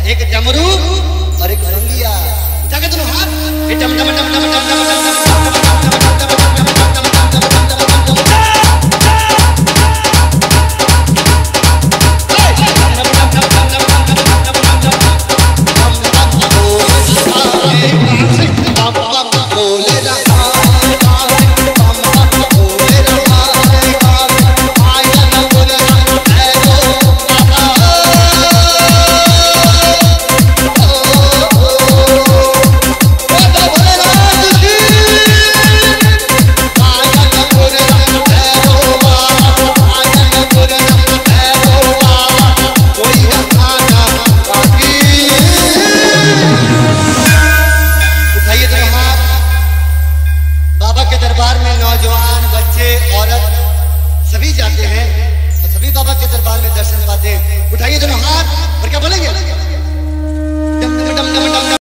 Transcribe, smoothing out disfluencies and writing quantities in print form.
एक डमरू और एक रंगिया। जाके दोनों हाथ डम डम डम डम डम डम डम डम डम डम डम डम डम।